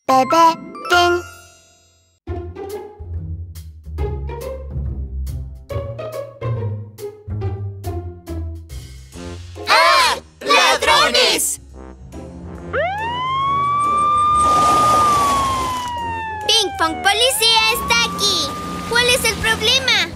Bebé Pin. ¡Ah! ¡Ladrones! Ping Pong Policía está aquí. ¿Cuál es el problema?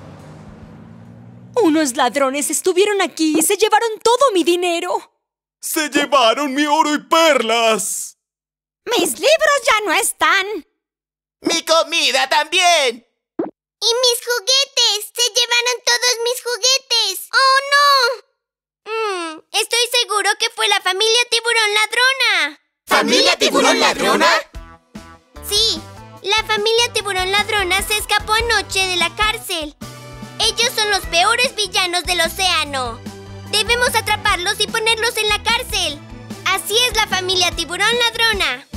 Unos ladrones estuvieron aquí y se llevaron todo mi dinero. ¡Se llevaron mi oro y perlas! ¡Mis libros ya no están! ¡Mi comida también! ¡Y mis juguetes! ¡Se llevaron todos mis juguetes! ¡Oh, no! Estoy seguro que fue la familia Tiburón Ladrona. ¿Familia Tiburón Ladrona? Sí, la familia Tiburón Ladrona se escapó anoche de la cárcel. Ellos son los peores villanos del océano. Debemos atraparlos y ponerlos en la cárcel. Así es la familia Tiburón Ladrona.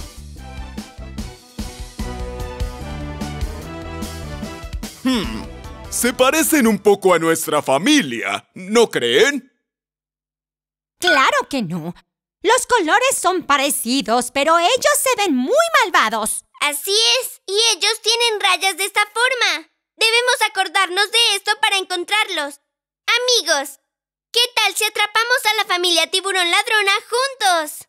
Se parecen un poco a nuestra familia, ¿no creen? ¡Claro que no! Los colores son parecidos, pero ellos se ven muy malvados. Así es, y ellos tienen rayas de esta forma. Debemos acordarnos de esto para encontrarlos. Amigos, ¿qué tal si atrapamos a la familia Tiburón Ladrona juntos?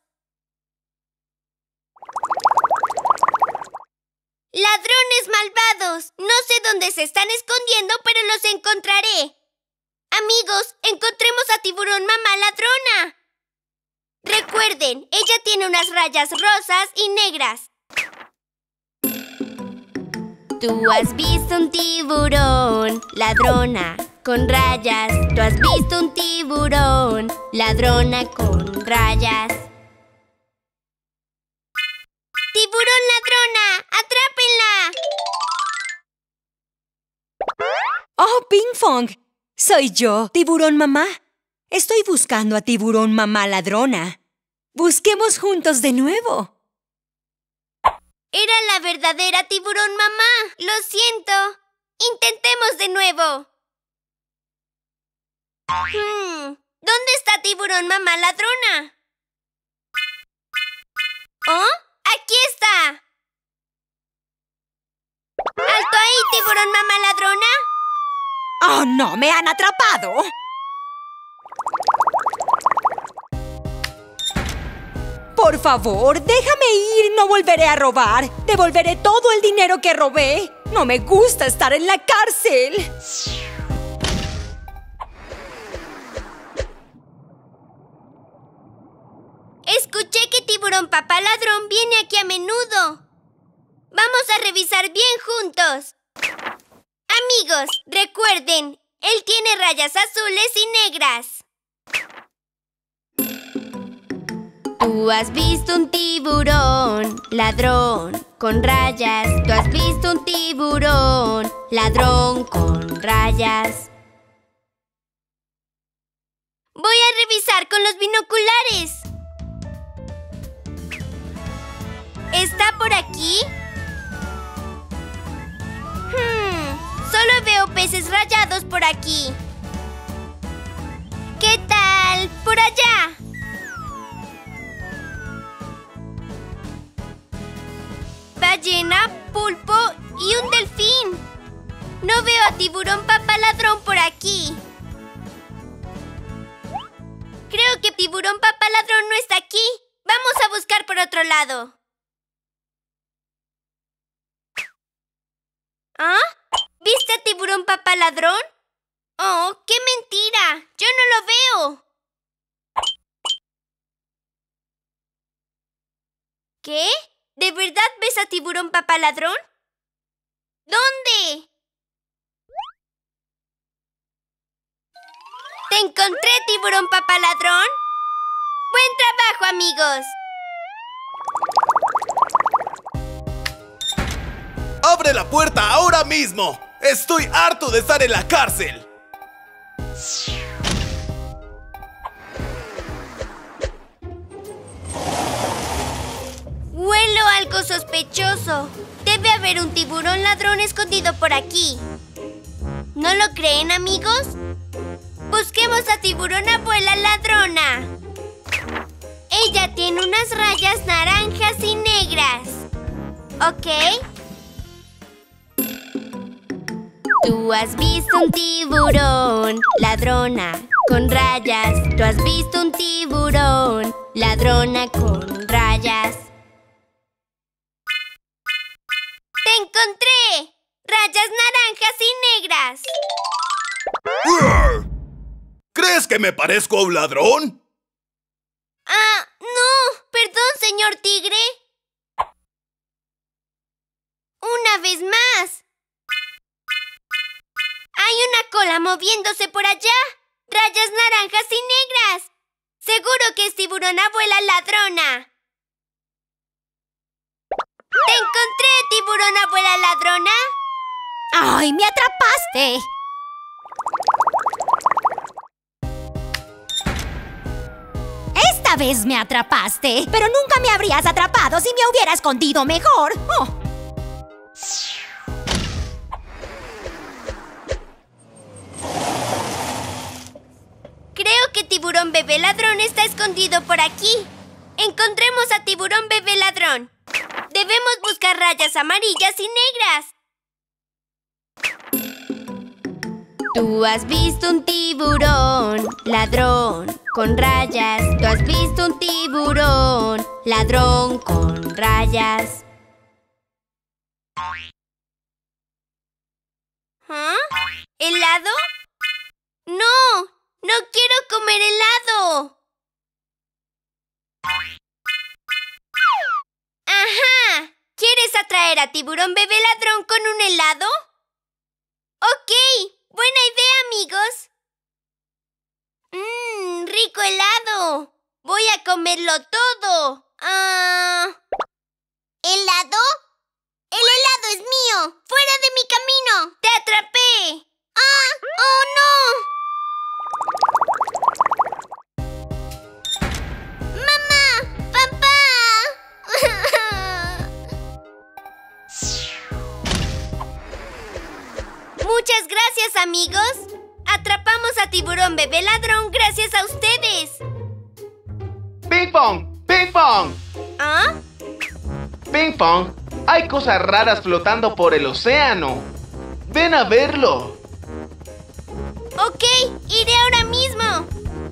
¡Ladrones malvados! No sé dónde se están escondiendo, pero los encontraré. Amigos, encontremos a Tiburón Mamá Ladrona. Recuerden, ella tiene unas rayas rosas y negras. Tú has visto un tiburón, ladrona, con rayas. Tú has visto un tiburón, ladrona con rayas. ¡Tiburón ladrona! ¡Atrápenla! ¡Oh, Ping Pong! Soy yo, Tiburón Mamá. Estoy buscando a Tiburón Mamá Ladrona. Busquemos juntos de nuevo. Era la verdadera Tiburón Mamá. Lo siento. Intentemos de nuevo. ¿Dónde está Tiburón Mamá Ladrona? ¿Oh? ¡Aquí está! ¡Alto ahí, Tiburón Mamá Ladrona! ¡Oh, no! ¡Me han atrapado! Por favor, déjame ir. No volveré a robar. Devolveré todo el dinero que robé. No me gusta estar en la cárcel. Escuché que Tiburón Papá Ladrón viene aquí a menudo. Vamos a revisar bien juntos. Amigos, recuerden, él tiene rayas azules y negras. Tú has visto un tiburón, ladrón, con rayas. Tú has visto un tiburón, ladrón, con rayas. Voy a revisar con los binoculares. ¿Está por aquí? Solo veo peces rayados por aquí. ¿Qué tal por allá? Ballena, pulpo y un delfín. No veo a Tiburón Papá Ladrón por aquí. Creo que Tiburón Papá Ladrón no está aquí. Vamos a buscar por otro lado. ¿Ah? ¿Viste a Tiburón Papá Ladrón? ¡Oh, qué mentira! ¡Yo no lo veo! ¿Qué? ¿De verdad ves a Tiburón Papá Ladrón? ¿Dónde? ¡Te encontré, Tiburón Papá Ladrón! ¡Buen trabajo, amigos! ¡Abre la puerta ahora mismo! ¡Estoy harto de estar en la cárcel! Huelo algo sospechoso. Debe haber un tiburón ladrón escondido por aquí. ¿No lo creen, amigos? Busquemos a Tiburón Abuela Ladrona. Ella tiene unas rayas naranjas y negras. Ok. Tú has visto un tiburón, ladrona, con rayas. Tú has visto un tiburón, ladrona con rayas. ¡Te encontré! ¡Rayas naranjas y negras! ¿Crees que me parezco a un ladrón? Ah, no. Perdón, señor tigre. Una vez más. Hay una cola moviéndose por allá. Rayas naranjas y negras. Seguro que es tiburón abuela ladrona. ¿Te encontré, tiburón abuela ladrona? ¡Ay, me atrapaste! Esta vez me atrapaste, pero nunca me habrías atrapado si me hubiera escondido mejor. Oh. Creo que tiburón bebé ladrón está escondido por aquí. Encontremos a tiburón bebé ladrón. Debemos buscar rayas amarillas y negras. Tú has visto un tiburón, ladrón, con rayas. Tú has visto un tiburón, ladrón, con rayas. ¿Ah? ¿Helado? ¡No! ¡No quiero comer helado! ¡Ajá! ¿Quieres atraer a tiburón bebé ladrón con un helado? ¡Ok! ¡Buena idea, amigos! ¡Rico helado! ¡Voy a comerlo todo! ¿Helado? ¡El helado es mío! ¡Fuera de mi camino! ¡Te atrapé! ¡Ah! ¡Oh, no! ¡Mamá! ¡Papá! Muchas gracias, amigos. Atrapamos a tiburón bebé ladrón gracias a ustedes. ¡Ping pong! ¡Ping pong! ¿Ah? ¡Ping pong! Hay cosas raras flotando por el océano. ¡Ven a verlo! Ok, iré ahora mismo.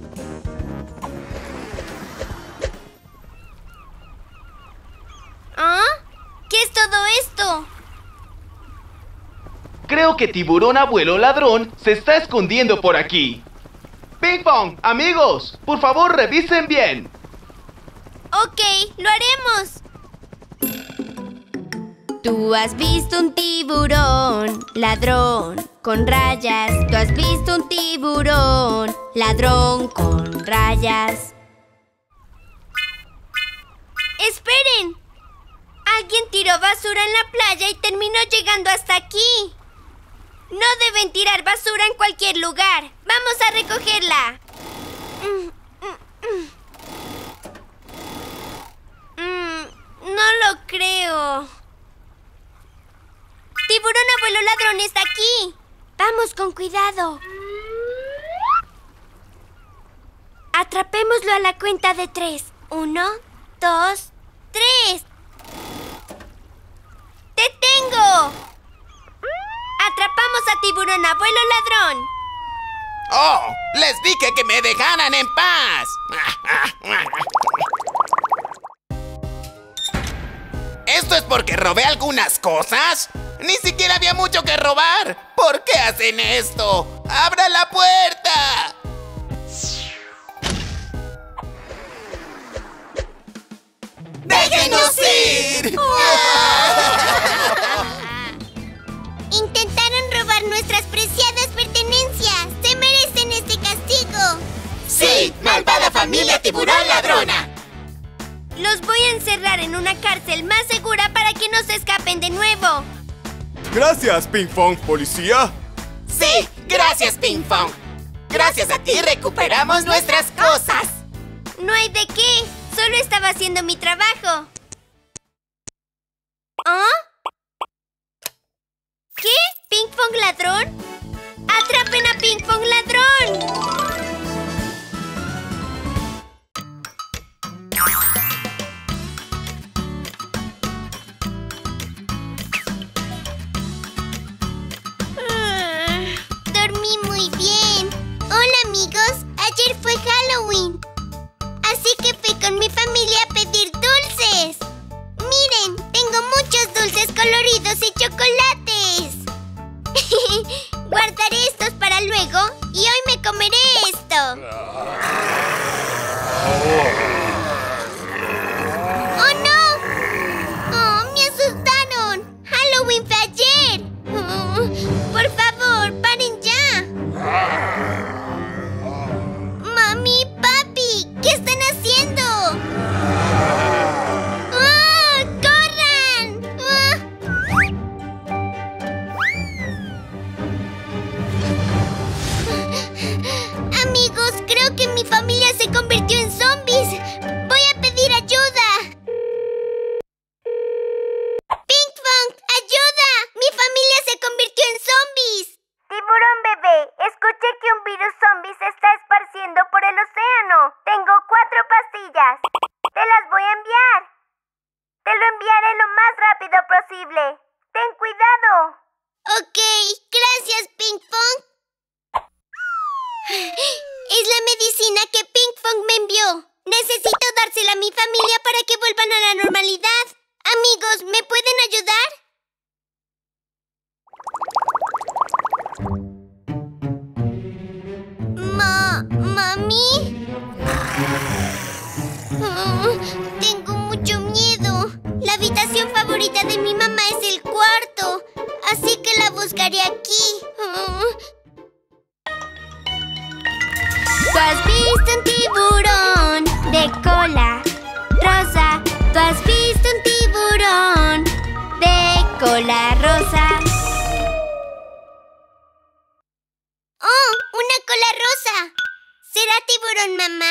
¿Ah? ¿Qué es todo esto? Creo que tiburón abuelo ladrón se está escondiendo por aquí. ¡Ping pong! Amigos, por favor revisen bien. Ok, lo haremos. Tú has visto un tiburón, ladrón, con rayas. Tú has visto un tiburón, ladrón, con rayas. ¡Esperen! Alguien tiró basura en la playa y terminó llegando hasta aquí. No deben tirar basura en cualquier lugar. ¡Vamos a recogerla! No lo creo. ¡Tiburón abuelo ladrón está aquí! ¡Vamos con cuidado! Atrapémoslo a la cuenta de 3. 1, 2, 3. ¡Te tengo! ¡Atrapamos a tiburón abuelo ladrón! ¡Oh! ¡Les dije que me dejaran en paz! ¿Esto es porque robé algunas cosas? ¡Ni siquiera había mucho que robar! ¿Por qué hacen esto? ¡Abra la puerta! ¡Déjenos ir! Intentaron robar nuestras preciadas pertenencias. Se merecen este castigo. ¡Sí! ¡Malvada familia tiburón ladrona! Los voy a encerrar en una cárcel más segura para que no se escapen de nuevo. Gracias, Ping Pong, policía. ¡Sí! ¡Gracias, Ping Pong! Gracias a ti recuperamos nuestras cosas. No hay de qué. Solo estaba haciendo mi trabajo. ¿Ah? ¿Qué? ¿Ping Pong ladrón? ¡Atrapen a Ping Pong ladrón! Te las voy a enviar. Te lo enviaré lo más rápido posible. ¡Ten cuidado! Ok, gracias, Pinkfong. Es la medicina que Pinkfong me envió. Necesito dársela a mi familia para que vuelvan a la normalidad. Amigos, ¿me pueden ayudar? ¿Mami? Tengo mucho miedo. La habitación favorita de mi mamá es el cuarto, así que la buscaré aquí. ¿Tú has visto un tiburón de cola rosa? ¿Tú has visto un tiburón de cola rosa? ¡Oh! ¡Una cola rosa! ¿Será tiburón mamá?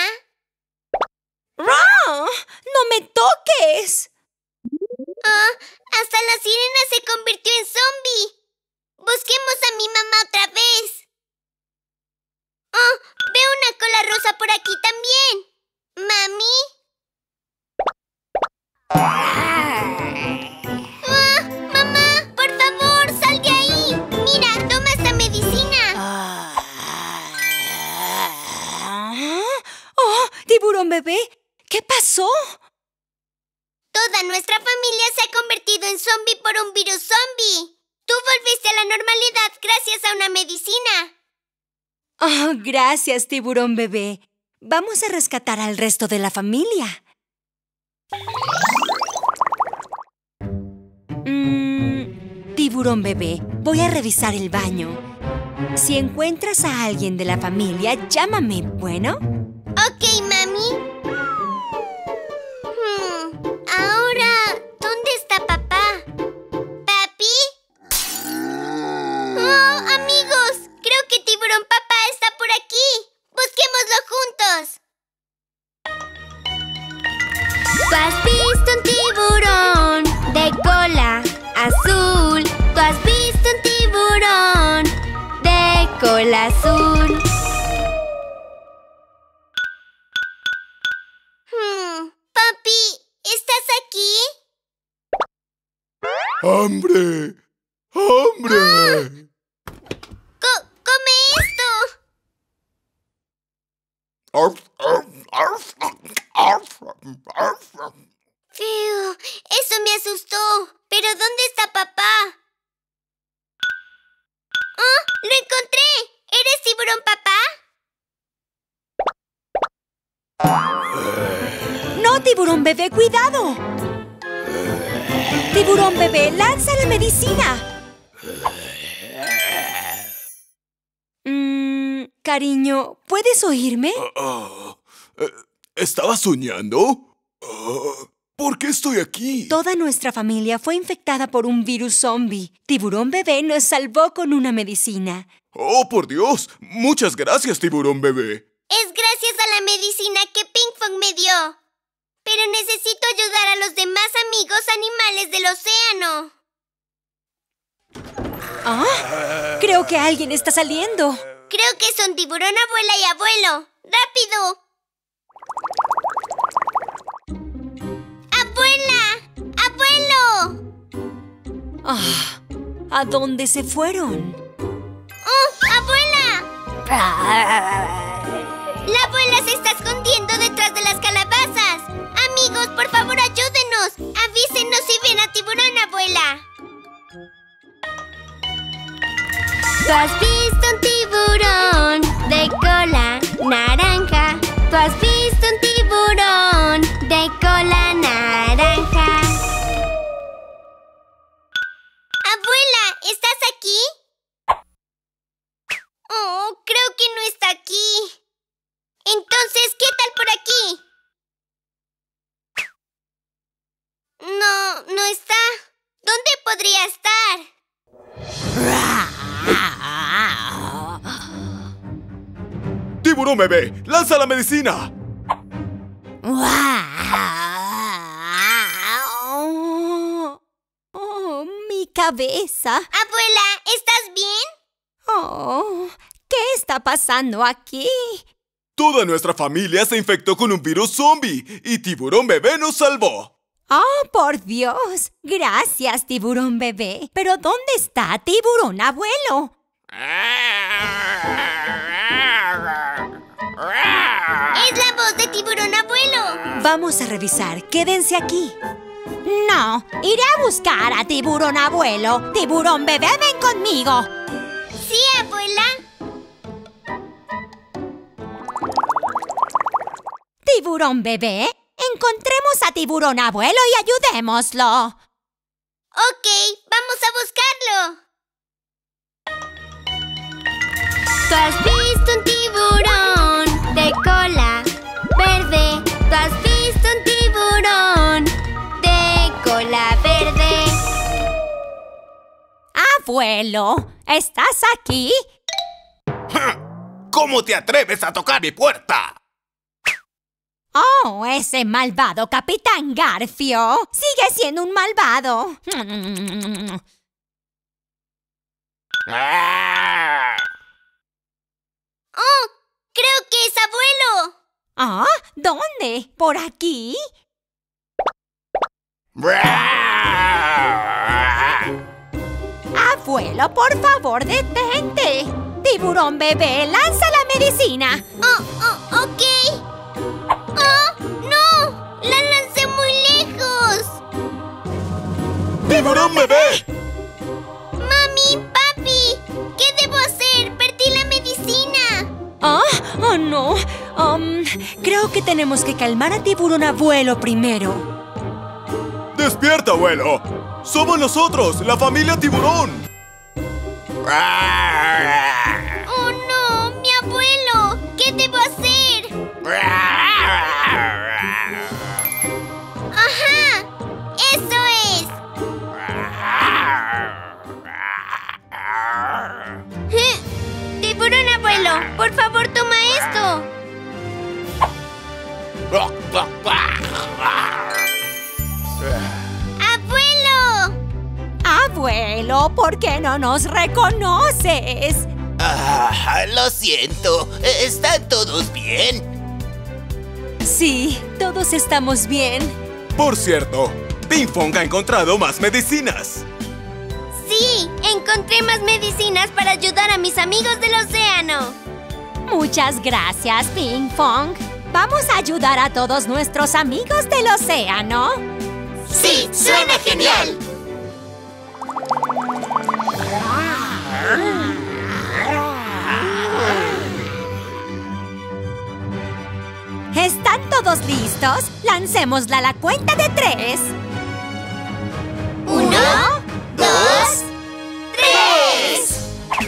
¡Ra! ¡No me toques! ¡Oh! ¡Hasta la sirena se convirtió en zombie! Busquemos a mi mamá otra vez. ¡Oh! Veo una cola rosa por aquí también. ¿Mami? ¡Ah! ¡Mamá! ¡Por favor, sal de ahí! ¡Mira, toma esta medicina! ¡Oh, tiburón bebé! ¿Qué pasó? Toda nuestra familia se ha convertido en zombie por un virus zombie. Tú volviste a la normalidad gracias a una medicina. Oh, gracias, tiburón bebé. Vamos a rescatar al resto de la familia. Tiburón bebé, voy a revisar el baño. Si encuentras a alguien de la familia, llámame, ¿bueno? Ok, mami. Ahora, ¿dónde está papá? ¿Papi? Oh, amigos, creo que tiburón papá está por aquí. Busquémoslo juntos. ¿Tú has visto un tiburón de cola azul? ¿Tú has visto un tiburón de cola azul? Papi, ¿estás aquí? ¡Hambre! ¡Hambre! ¡Come esto! Eso me asustó. ¿Pero dónde está papá? ¡Oh! ¡Lo encontré! ¿Eres tiburón papá? ¡No, tiburón bebé, cuidado! Tiburón bebé, lanza la medicina. Cariño, ¿puedes oírme? ¿Estaba soñando? ¿Por qué estoy aquí? Toda nuestra familia fue infectada por un virus zombie. Tiburón bebé nos salvó con una medicina. ¡Oh, por Dios! ¡Muchas gracias, tiburón bebé! Es gracias a la medicina que Pinkfong me dio. Pero necesito ayudar a los demás amigos animales del océano. ¿Ah? Creo que alguien está saliendo. Creo que son tiburón abuela y abuelo. ¡Rápido! ¡Abuela! ¡Abuelo! ¿A dónde se fueron? ¡Oh, abuela! La abuela se está escondiendo detrás de las calabazas. Amigos, por favor, ayúdenos. Avísenos si ven a tiburón, abuela. ¿Tú has visto un tiburón de cola naranja? ¿Tú has visto un tiburón de cola naranja? Abuela, ¿estás aquí? Oh, creo que no está aquí. Entonces, ¿qué tal por aquí? No está. ¿Dónde podría estar? ¡Tiburón bebé! ¡Lanza la medicina! Oh, mi cabeza. Abuela, ¿estás bien? Oh, ¿qué está pasando aquí? Toda nuestra familia se infectó con un virus zombie y Tiburón Bebé nos salvó. ¡Oh, por Dios! Gracias, Tiburón Bebé. Pero ¿dónde está Tiburón Abuelo? ¡Es la voz de Tiburón Abuelo! Vamos a revisar. Quédense aquí. No, iré a buscar a Tiburón Abuelo. Tiburón Bebé, ven conmigo. Sí, abuela. Tiburón Bebé, encontremos a Tiburón Abuelo y ayudémoslo. Ok, vamos a buscarlo. ¿Tú has visto un tiburón de cola verde? ¿Tú has visto un tiburón de cola verde? Abuelo, ¿estás aquí? ¿Cómo te atreves a tocar mi puerta? Oh, ese malvado Capitán Garfio. Sigue siendo un malvado. ¡Oh! ¡Creo que es abuelo! ¿Ah? ¿Dónde? ¿Por aquí? Abuelo, por favor, detente. Tiburón Bebé, lanza la medicina. Ok. ¡Oh, no! ¡La lancé muy lejos! ¡Tiburón Bebé! ¡Mami, papi! ¿Qué debo hacer? ¡Perdí la medicina! Oh, no. Creo que tenemos que calmar a Tiburón Abuelo primero. ¡Despierta, abuelo! ¡Somos nosotros, la familia Tiburón! ¡Oh, no! ¡Mi abuelo! ¿Qué debo hacer? ¡Ajá! ¡Eso es! ¡Tiburón Abuelo! ¡Por favor, toma esto! ¡Abuelo! Abuelo, ¿por qué no nos reconoces? Lo siento. ¿Están todos bien? Sí, todos estamos bien. Por cierto, Ping Pong ha encontrado más medicinas. ¡Sí! Encontré más medicinas para ayudar a mis amigos del océano. Muchas gracias, Ping Pong. Vamos a ayudar a todos nuestros amigos del océano. ¡Sí! ¡Suena genial! ¿Están todos listos? Lancémosla a la cuenta de 3. 1, 2, 3.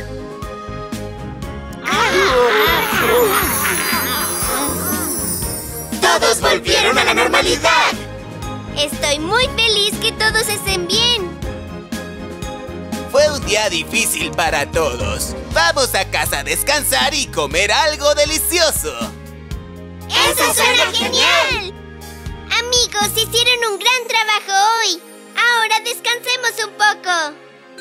¡Todos volvieron a la normalidad! Estoy muy feliz que todos estén bien. Fue un día difícil para todos. Vamos a casa a descansar y comer algo delicioso. ¡Eso suena genial! Amigos, hicieron un gran trabajo hoy. Ahora descansemos un poco.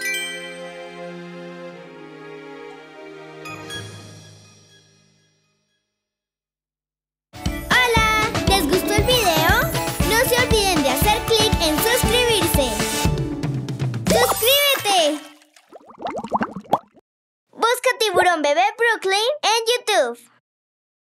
Hola, ¿les gustó el video? No se olviden de hacer clic en suscribirse. ¡Suscríbete! Busca Tiburón Bebé Brooklyn en YouTube.